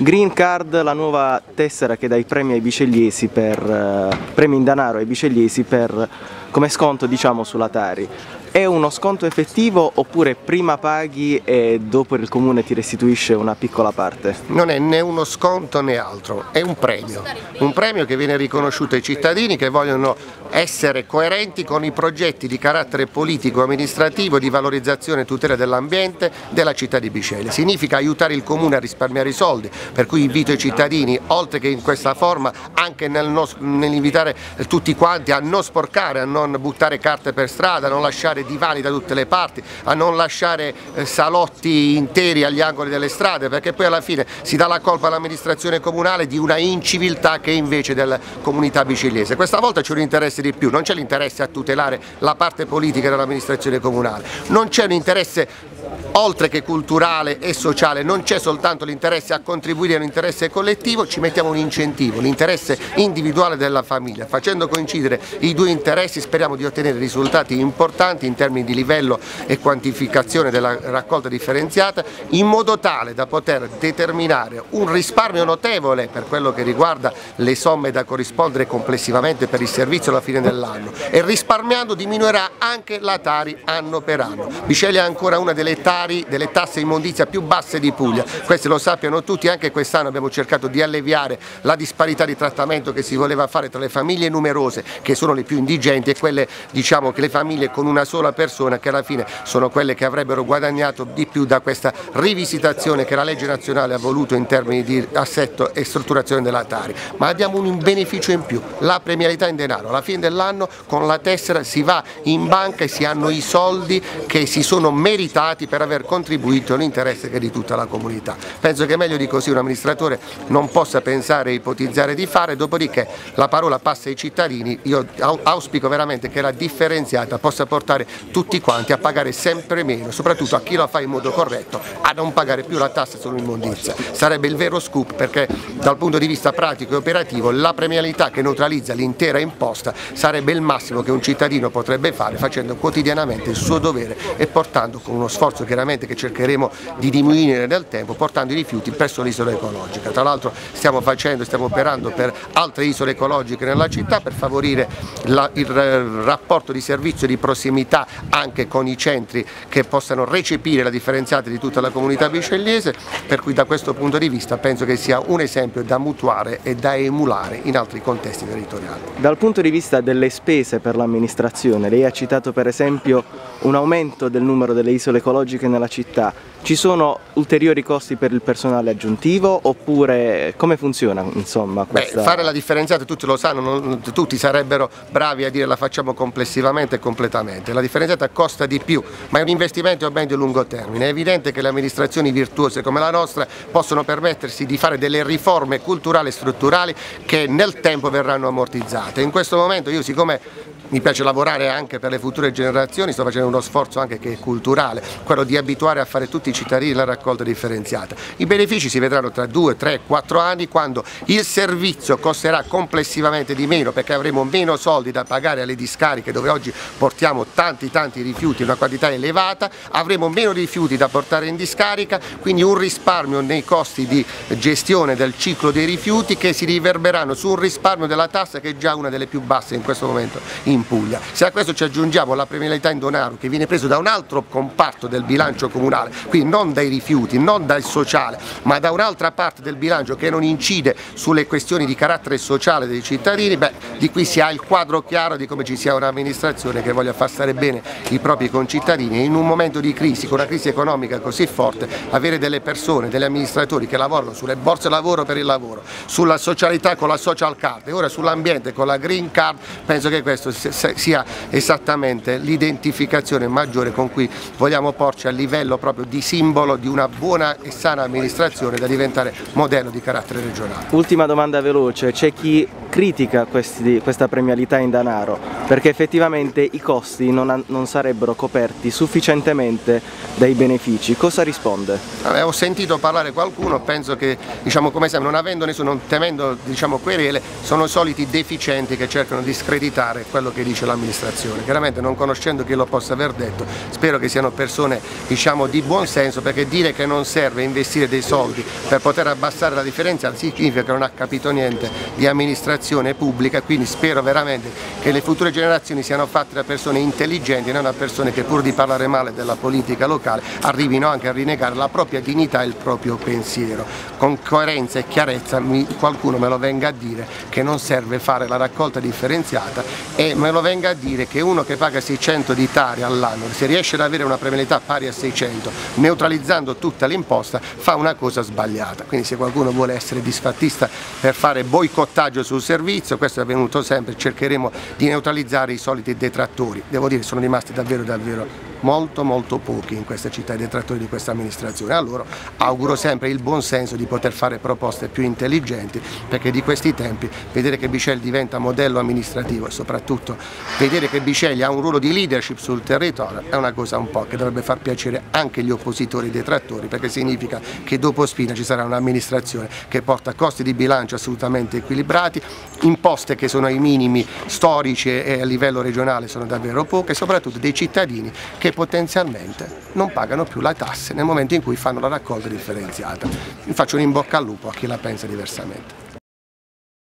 Green Card, la nuova tessera che dà i premi ai bicelliesi premi in denaro ai bicelliesi come sconto, diciamo, sulla Tari. È uno sconto effettivo oppure prima paghi e dopo il comune ti restituisce una piccola parte? Non è né uno sconto né altro, è un premio che viene riconosciuto ai cittadini che vogliono essere coerenti con i progetti di carattere politico, amministrativo, di valorizzazione e tutela dell'ambiente della città di Biceglie. Significa aiutare il comune a risparmiare i soldi, per cui invito i cittadini, oltre che in questa forma, anche nell'invitare tutti quanti a non sporcare, a non buttare carte per strada, a non lasciare divani da tutte le parti, a non lasciare salotti interi agli angoli delle strade, perché poi alla fine si dà la colpa all'amministrazione comunale di una inciviltà che è invece della comunità bicegliese. Questa volta c'è un interesse di più, non c'è l'interesse a tutelare la parte politica dell'amministrazione comunale, non c'è un interesse oltre che culturale e sociale, non c'è soltanto l'interesse a contribuire a un interesse collettivo, ci mettiamo un incentivo, l'interesse individuale della famiglia. Facendo coincidere i due interessi speriamo di ottenere risultati importanti in termini di livello e quantificazione della raccolta differenziata, in modo tale da poter determinare un risparmio notevole per quello che riguarda le somme da corrispondere complessivamente per il servizio alla fine dell'anno, e risparmiando diminuirà anche la Tari anno per anno. Biceglie è ancora una delle tasse immondizia più basse di Puglia, questi lo sappiano tutti. Anche quest'anno abbiamo cercato di alleviare la disparità di trattamento che si voleva fare tra le famiglie numerose, che sono le più indigenti, e quelle, diciamo, che le famiglie con una sola persona, che alla fine sono quelle che avrebbero guadagnato di più da questa rivisitazione che la legge nazionale ha voluto in termini di assetto e strutturazione della Tari. Ma abbiamo un beneficio in più, la premialità in denaro. Alla fine dell'anno con la tessera si va in banca e si hanno i soldi che si sono meritati per aver contribuito all'interesse che è di tutta la comunità. Penso che meglio di così un amministratore non possa pensare e ipotizzare di fare, dopodiché la parola passa ai cittadini. Io auspico veramente che la differenziata possa portare tutti quanti a pagare sempre meno, soprattutto a chi lo fa in modo corretto, a non pagare più la tassa sull'immondizia. Sarebbe il vero scoop, perché dal punto di vista pratico e operativo la premialità che neutralizza l'intera imposta sarebbe il massimo che un cittadino potrebbe fare, facendo quotidianamente il suo dovere e portando, con uno sforzo chiaramente che cercheremo di diminuire nel tempo, portando i rifiuti presso l'isola ecologica. Tra l'altro stiamo operando per altre isole ecologiche nella città per favorire il rapporto di servizio di prossimità anche con i centri che possano recepire la differenziata di tutta la comunità bicegliese, per cui da questo punto di vista penso che sia un esempio da mutuare e da emulare in altri contesti territoriali. Dal punto di vista delle spese per l'amministrazione, lei ha citato per esempio un aumento del numero delle isole ecologiche nella città. Ci sono ulteriori costi per il personale aggiuntivo oppure come funziona, insomma, questa... Fare la differenziata tutti lo sanno, tutti sarebbero bravi a dire la facciamo complessivamente e completamente. La differenziata costa di più, ma è un investimento a medio e lungo termine. È evidente che le amministrazioni virtuose come la nostra possono permettersi di fare delle riforme culturali e strutturali che nel tempo verranno ammortizzate. In questo momento io, siccome mi piace lavorare anche per le future generazioni, sto facendo uno sforzo anche che è culturale, quello di abituare a fare tutti i cittadini la raccolta differenziata. I benefici si vedranno tra 2, 3, 4 anni, quando il servizio costerà complessivamente di meno, perché avremo meno soldi da pagare alle discariche dove oggi portiamo tanti rifiuti, una quantità elevata, avremo meno rifiuti da portare in discarica, quindi un risparmio nei costi di gestione del ciclo dei rifiuti che si riverberanno su un risparmio della tassa che è già una delle più basse in questo momento in Puglia. Se a questo ci aggiungiamo la premialità in denaro che viene preso da un altro comparto del bilancio comunale, quindi non dai rifiuti, non dal sociale, ma da un'altra parte del bilancio che non incide sulle questioni di carattere sociale dei cittadini, di qui si ha il quadro chiaro di come ci sia un'amministrazione che voglia far stare bene i propri concittadini. E in un momento di crisi, con una crisi economica così forte, avere delle persone, degli amministratori che lavorano sulle borse lavoro per il lavoro, sulla socialità con la social card e ora sull'ambiente con la green card, penso che questo sia esattamente l'identificazione maggiore con cui vogliamo porci a livello proprio di simbolo di una buona e sana amministrazione da diventare modello di carattere regionale. Ultima domanda veloce, c'è chi critica questa premialità in denaro perché effettivamente i costi non sarebbero coperti sufficientemente dai benefici. Cosa risponde? Ho sentito parlare qualcuno, penso che come sempre non avendo nessuno, non temendo querele, sono i soliti deficienti che cercano di screditare quello che dice l'amministrazione. Chiaramente, non conoscendo chi lo possa aver detto, spero che siano persone, diciamo, di buon senso, perché dire che non serve investire dei soldi per poter abbassare la differenza significa che non ha capito niente di amministrazione pubblica. Quindi spero veramente che le future generazioni siano fatte da persone intelligenti, non da persone che pur di parlare male della politica locale arrivino anche a rinnegare la propria dignità e il proprio pensiero. Con coerenza e chiarezza qualcuno me lo venga a dire che non serve fare la raccolta differenziata, e me lo venga a dire che uno che paga 600 di Tari all'anno, se riesce ad avere una premialità pari a 600 neutralizzando tutta l'imposta, fa una cosa sbagliata. Quindi se qualcuno vuole essere disfattista per fare boicottaggio sul servizio, questo è avvenuto sempre, cercheremo di neutralizzare i soliti detrattori. Devo dire, sono rimasti davvero molto pochi in questa città i detrattori di questa amministrazione. Allora auguro sempre il buon senso di poter fare proposte più intelligenti, perché di questi tempi vedere che Bisceglie diventa modello amministrativo e soprattutto vedere che Bisceglie ha un ruolo di leadership sul territorio è una cosa un po' che dovrebbe far piacere anche gli oppositori e i detrattori, perché significa che dopo Spina ci sarà un'amministrazione che porta costi di bilancio assolutamente equilibrati, imposte che sono ai minimi storici e a livello regionale sono davvero poche, e soprattutto dei cittadini che potenzialmente non pagano più le tasse nel momento in cui fanno la raccolta differenziata. Vi faccio un in bocca al lupo a chi la pensa diversamente.